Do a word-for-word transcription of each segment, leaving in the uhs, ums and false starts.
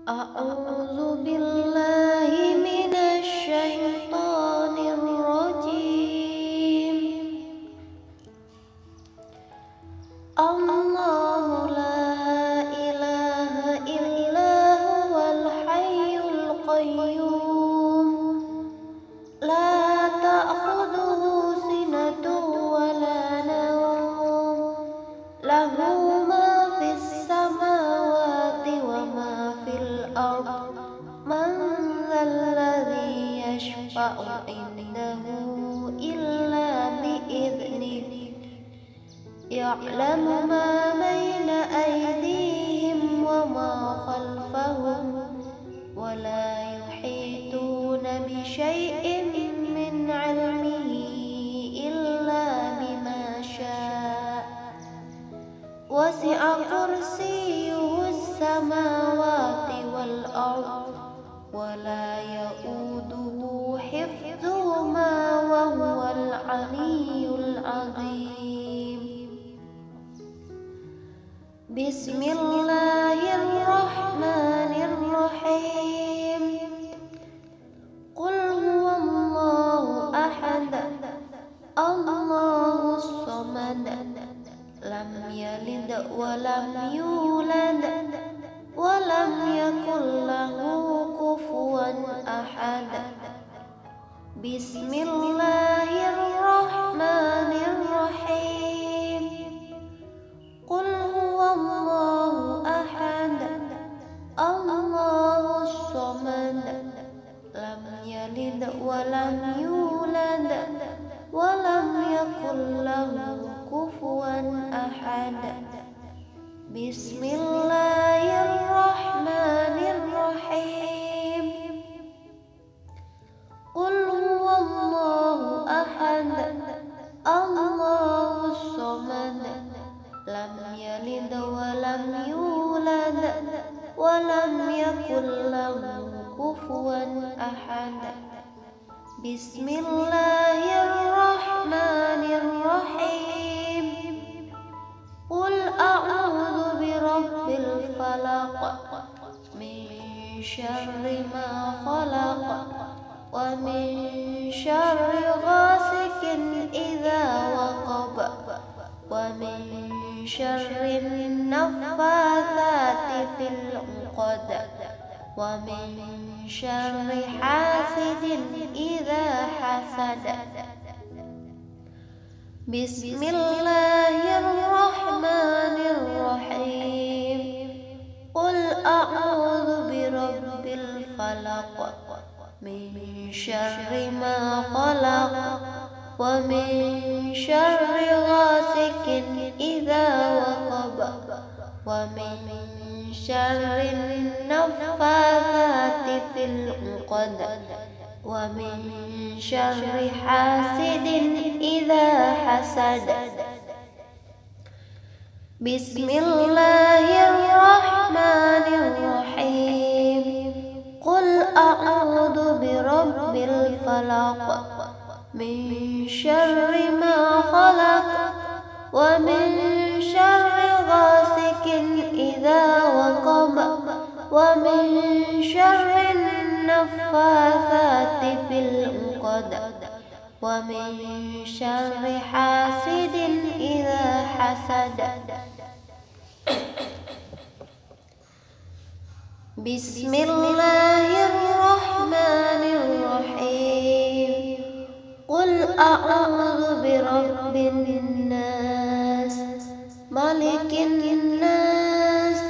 A'udzu billahi minasy syaithanir rajim. Allahu la ilaha illa huwal hayyul qayyum. La ta'khudhuhu sinatun wa la nawm. Lahu ma fis samawati wa ma fil ard. Man dhal ladzi yashfa'u 'indahu illa bi'idhnihi. Ya'lamu ma baina aydihim wa ma khalfahum wa la yuhituna bi syai'in min 'ilmihi illa bima syaa'. Wasi'a kursiyyuhus samawati wal ard wa la ya'uduhu hifdhuhuma wa huwal 'aliyyul 'azim. Bismillahirrahmanirrahim. Qul huwallahu ahad, Allahus samad, lam yalid wa lam yulad wa lam yakul lahu kufuwan ahad. Bismillahirrahmanirrahim. Qul huwallahu ahad, Allahus samad, lam yalid wa lam yulad wa lam yakul lahu kufuwan ahad. Bismillahirrahmanirrahim. Qul huwallahu ahad, Allahus samad, lam yalid wa lam yulad wa lam yakul lahu kufuwan ahad. Bismillahirrahmanirrahim. Qul a'udzu birabbil falaq min syarri ma khalaq wa min syarri ghasikin idza waqab wa min syarri naffatsati fil 'uqad wa min syarri hasidin idza hasad. Bismillahirrahmanirrahim. Qul a'udzu birabbil falaq min syarri ma khalaq wa min syarri ghasikin idza waqab wa min syarri naffatsati fil 'uqad wa min syarri hasidin idza hasad. Bismillahirrahmanirrahim. Qul a'udzu birabbil falaq min syarri ma khalaq wa min syarri ghasikin idza waqab wa min syarri naffatsati fil 'uqad wa min syarri hasidin idza hasad. Bismillahirrahmanirrahim. Qul a'udzu birabbin nas, malikin nas,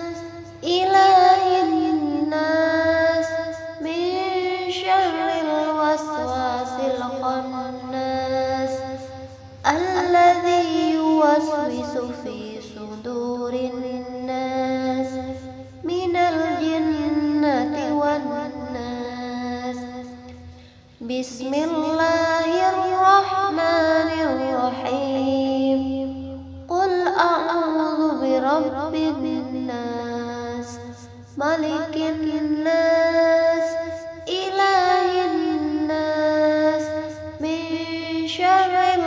ilahin nas, min syarril waswasil khannas, alladzi yuwaswisu fi sudurin nas, minal jinnati wan nas. Bismillahirrahmanirrahim. Qul a'udzu birabbin nas, malikin nas, ilahin nas, min syarril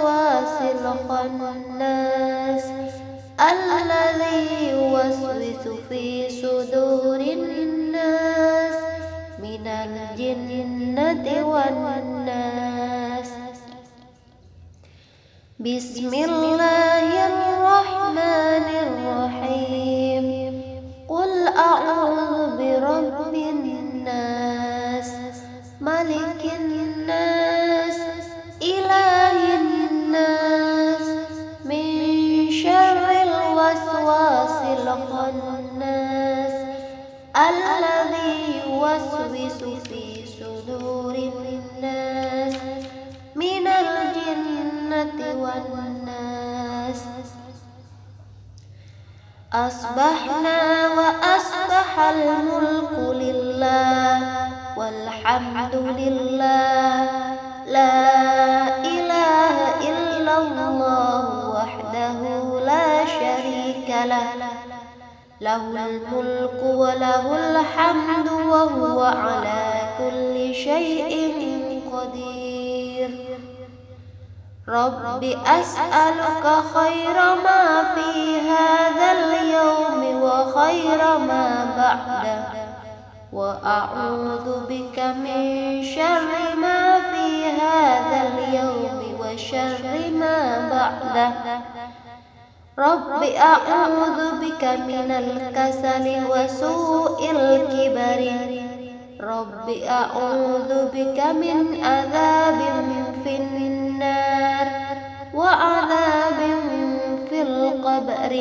waswasil khannas, alladzi yuwaswisu في صدور الناس من الجنة والناس. بسم الله الرحمن الرحيم. قل أعوذ برب الناس ملك الناس إله الناس من شر الوسواس الخناس الذي يوسوس في صدور الناس من الجنة والناس. أصبحنا وأصبح الملك لله والحمد لله لا إله إلا الله وحده لا شريك له له الملك وله الحمد وهو على كل شيء قدير. رب أسألك خير ما في هذا اليوم وخير ما بعده وأعوذ بك من شر ما في هذا اليوم وشر ما بعده. رب أعوذ بك من الكسل وسوء الكبر. رب أعوذ بك من عذاب في النار وعذاب في القبر.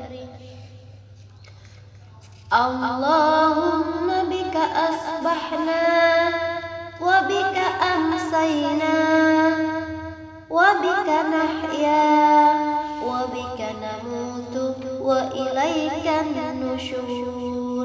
اللهم بك أصبحنا وبك أمسينا وبك نحيا وبك نموت وإليك النشور.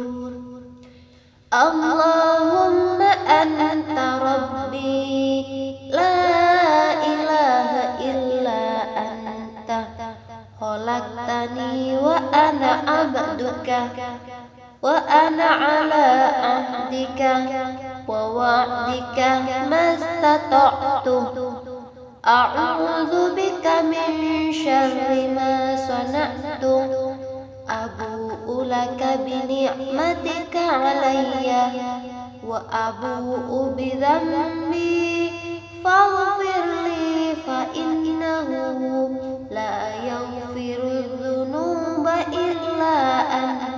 اللهم أنت ربي لا إله إلا أنت خلقتني وأنا عبدك وأنا على عهدك ووعدك ما استطعت. أعوذ بك من شر ما صنعت. أبوء لك بنعمتك علي وأبوء بذنبي فاغفر لي فإنه لا يغفر الذنوب إلا أنت.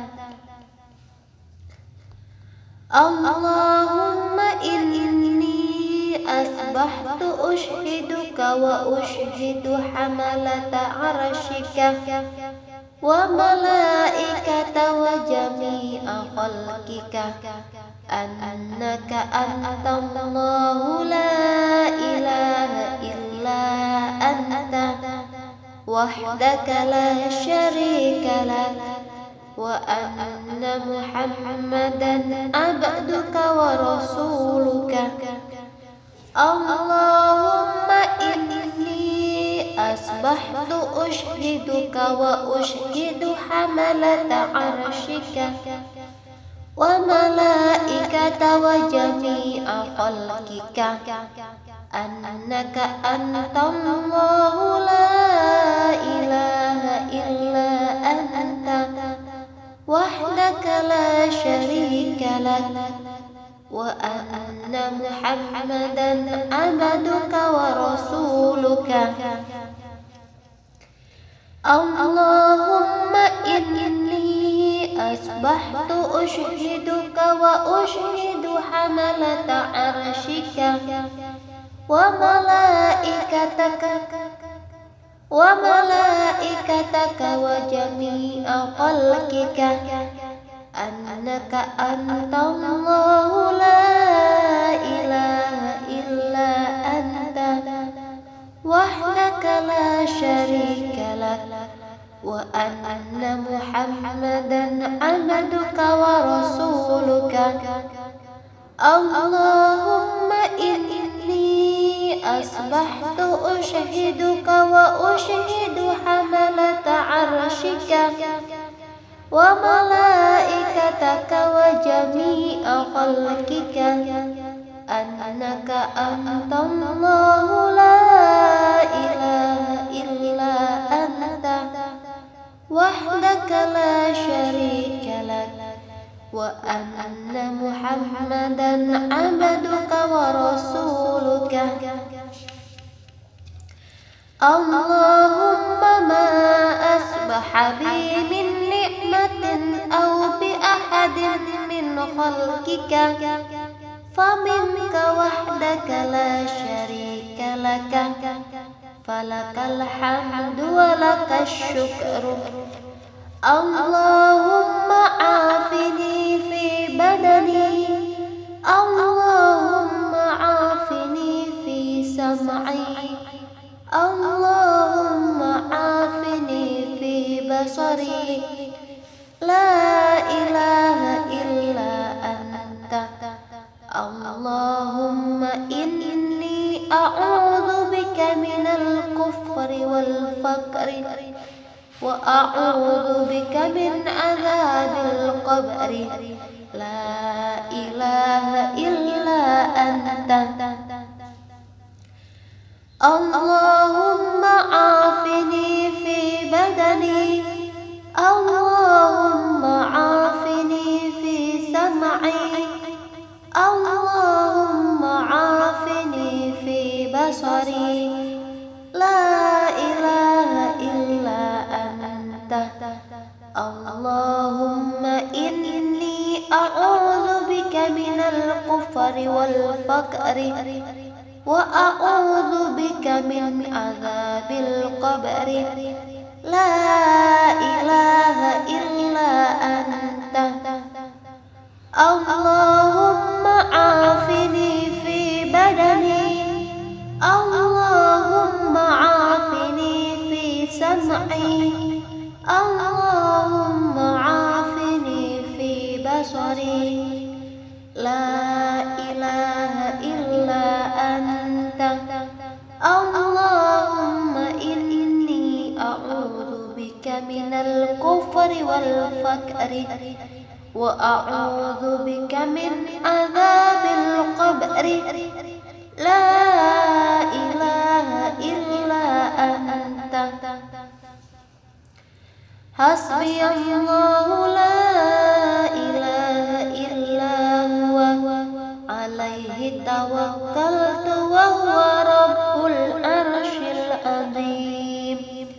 اللهم إني أصبحت أشهدك وأشهد حملة عرشك وملائكة وجميع خلقك أنك أنت الله لا إله إلا أنت وحدك لا شريك لك وأن محمدا عبدك ورسولك. اللهم إني أصبحت أشهدك وأشهد حملة عرشك وملائكة وجميع خلقك أنك أنت الله لا إله إلا أنت وحدك لا شريك لك وأن محمدا عبدك ورسولك. اللهم إني أصبحت أشهدك وأشهد حملة عرشك وملائكتك وملائكتك وجميع خلقك أنك أنت الله لا إله إلا أنت وحدك لا شريك لك وأن محمدا عبدك ورسولك. اللهم إني أصبحت أشهدك وأشهد حملة عرشك وملائكتك وجميع خلقك أنك أنت الله لا إله إلا أنت وحدك لا شريك wa anna Muhammadan abduka wa rasuluka. Allahumma ma asbaha bi min ni'matin aw bi ahadin min khalqika faminka wahdaka la syarika laka falakal hamdu wa lakas syukru. Allahumma afini fi badani, Allahumma afini fi sam'i, Allahumma afini fi basari, la ilaha illa anta. Allahumma inni a'udzu bika minal kufri wal faqri wa a'udzu bika min adzabil qabri, la ilaha illa anta. Allahumma afini fi badani, Allahumma afini fi sam'i, Allahumma afini fi basari, la ilaha illa anta. Allahumma inni a'udzu bika minal kufri wal faqri wa a'udzu bika min adzabil qabri, la ilaha illa anta. Allahumma afini fi badani, Allahumma afini fi sam'i, Allahumma afini fi basari, la ilaha illa anta. Allahumma inni a'udzu bika minal kufri wal faqri wa a'udzu bika min adzabil qabri, la ilaha illa anta. Hasbiyallahu la ilaha illa huwa alaihi tawakkaltu wa huwa rabbul arsyil azim.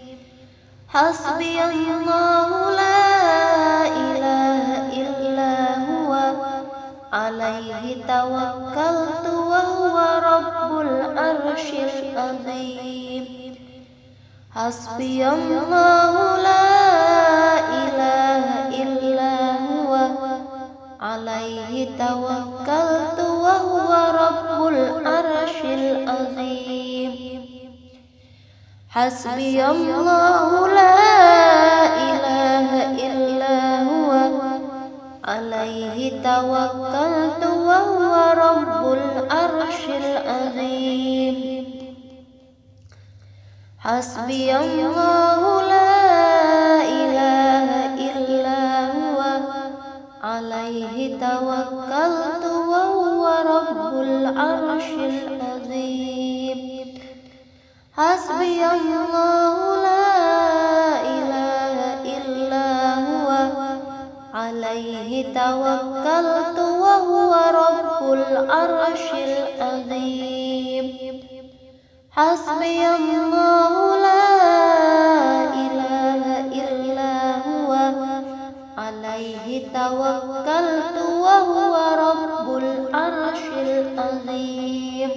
Hasbiyallahu la ilaha illa huwa alaihi tawakkaltu wa huwa rabbul arsyil azim. Hasbiyallahu la ilaha illa huwa alaihi tawakkaltu wa huwa rabbul arsyil azim. Hasbiyallahu la ilaha illa huwa alaihi tawakkaltu wa huwa rabbul arsyil azim. Hasbiyallahu la ilaha illa huwa alaihi tawakkaltu wa huwa rabbul arsyil azim. Hasbiyallahu la ilaha illa huwa alaihi tawakkaltu wa huwa rabbul arsyil azim. Hasbiyallahu la ilaha illa huwa alaihi tawakkaltu wa huwa rabbul arsyil azim.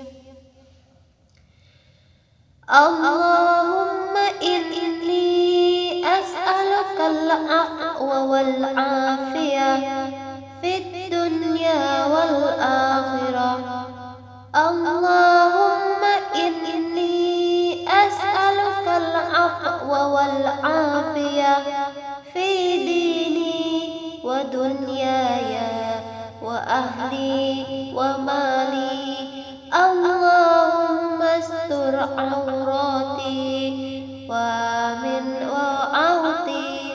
Allahumma inni as'aluka al-afwa wal afiyah fid dunya wal akhirah. Allahumma inni as'aluka al-afwa wal afiyah fi dini wa dunyaya wa ahli wa mali. Allahumma astur awrati wa min wa'ati.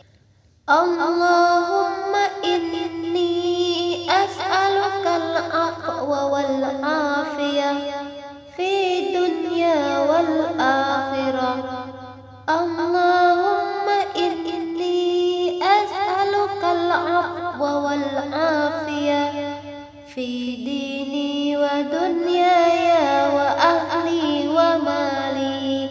Allahumma inni as'aluka al-afwa wal afiyah fi dunya wal akhirah. Allahumma inni as'aluka al-afwa والعافية في ديني ودنياي وأهلي ومالي.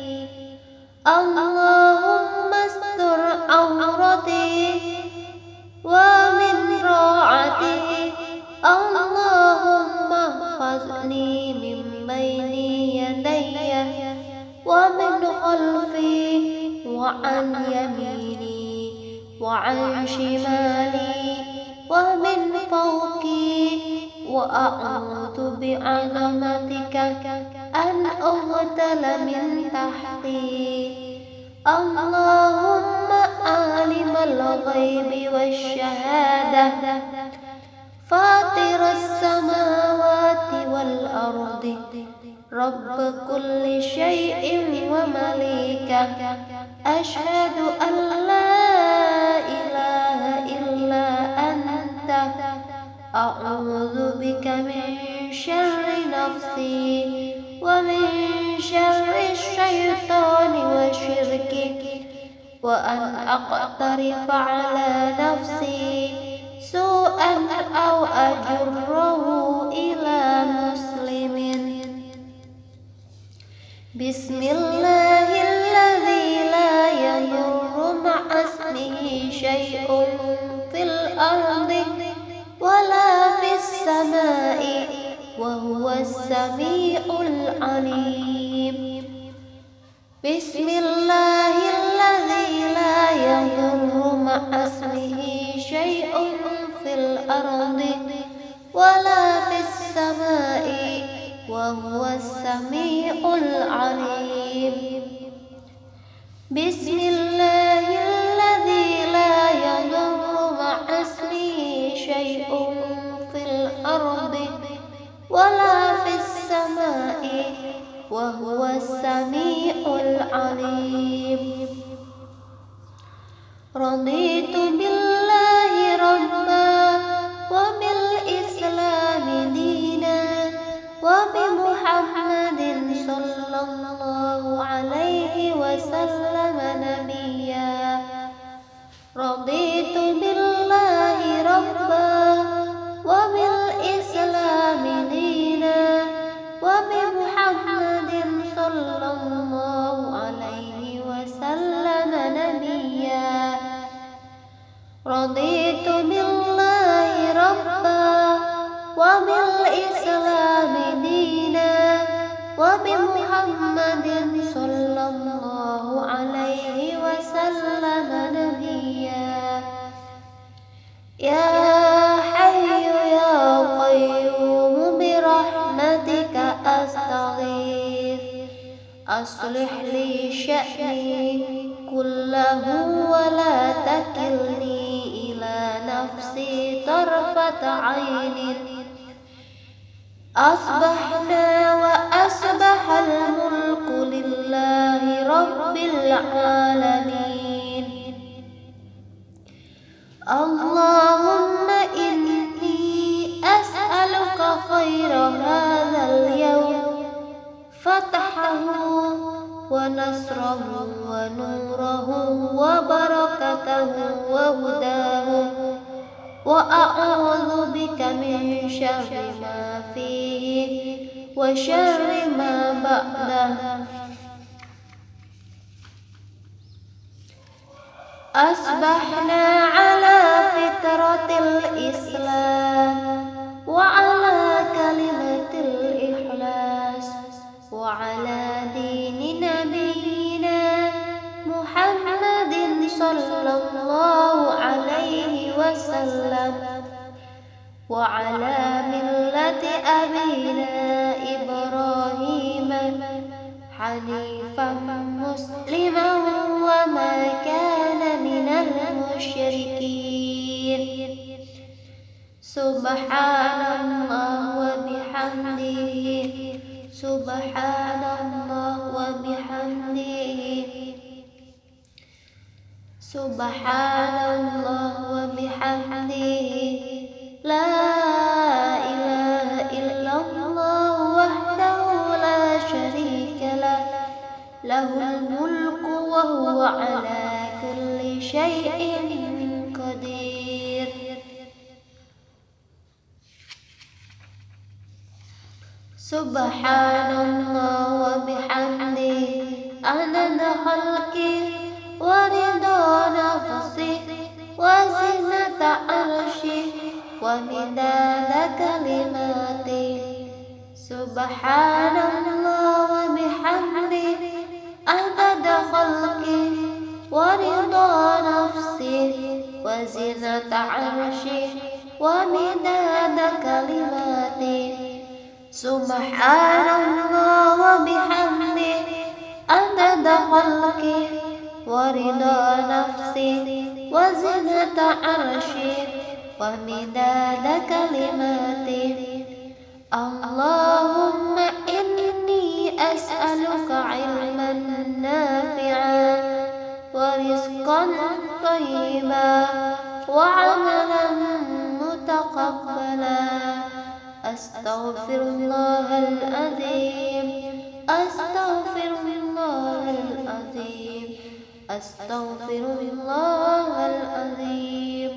اللهم استر عورتي ومن راعتي. اللهم احفظني من بين يدي ومن خلفي وعن يميني وعن شمالي ومن فوقي، وأعوذ بعظمتك أن أغتال من تحتي. اللهم عالم الغيب والشهادة فاطر السماوات والأرض رب كل شيء ومليكه، أشهد أن لا إله إلا أنت، أعوذ بك من شر نفسي ومن شر الشيطان وشركه، وأن أقترف على نفسي سوءا أو أجره إلى مسلم. بسم الله الذي لا يضر مع اسمه شيء في الأرض ولا في السماء وهو السميع العليم. بسم الله الذي لا يضر مع اسمه شيء في الأرض ولا في السماء وهو السميع العليم. بسم الله الذي لا يضر مع اسمه شيء في الأرض ولا في السماء وهو السميع العليم. رضيت بالله ربا وبالإسلام دينا وبمحمد صلى الله عليه وسلم نبيا. رضيت بالله ربا وبالإسلام دينا وبمحمد صلى الله عليه وسلم نبيا. رضيت بالله ربا وبالإسلام دينا وبمحمد صلى الله عليه وسلم نبيا. يا حي يا قيوم برحمتك أستغيث، أصلح لي شأني كله ولا تكلني إلى نفسي طرفة عين. أصبحنا وأصبح الملك لله رب العالمين. اللهم إني أسألك خير هذا اليوم، فتحه ونصره ونوره وبركته وهداه، وأعوذ بك من شر ما فيه وشر ما بعده. أصبحنا على فطرة الإسلام وعلى كلمة الإخلاص وعلى دين نبينا محمد صلى الله عليه وسلم وعلى ملة أبينا إبراهيم حنيفا مسلما وما كان من المشركين. سبحان الله وبحمده سبحان الله وبحمده سبحان الله وبحمده لا إله إلا الله وحده لا شريك له له الملك وهو على كل شيء قدير. Subhanallah wa bihamdihi adada khalqihi wa ridha nafsihi wa zinata arsyihi wa midada kalimatihi. Subhanallah wa bihamdihi adada khalqihi wa ridha nafsihi wa zinata arsyihi wa midada kalimatihi. Subhanallah wa bihamdihi adada khalqihi wa ridha nafsihi wa zinata arsyihi wa midada kalimatihi. Allahumma inni as'aluka ilman nafi'an wa rizqan thayyiban wa amalan mutaqabbalan. Astaghfirullahal azim, astaghfirullahal azim, astaghfirullahal azim.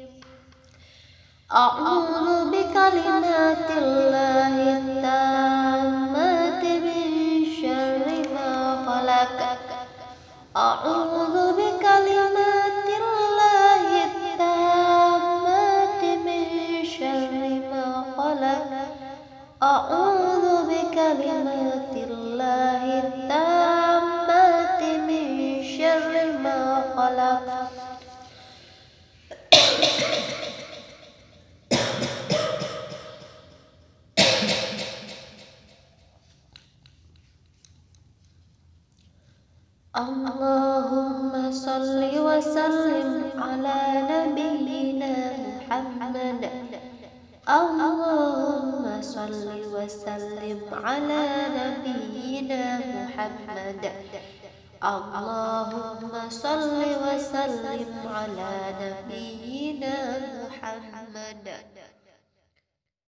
A'udzu bikalimatillahi tammati min syarri ma khalaq. A'udzu bikalimatillahi tammati min syarri ma khalaq. A'udzu bikalimatillahi tammati min syarri ma khalaq. Allahumma salli wa sallim ala nabiyyina Muhammad. Allahumma salli wa sallim ala nabiyyina Muhammad. Allahumma salli wa sallim ala nabiyyina Muhammad.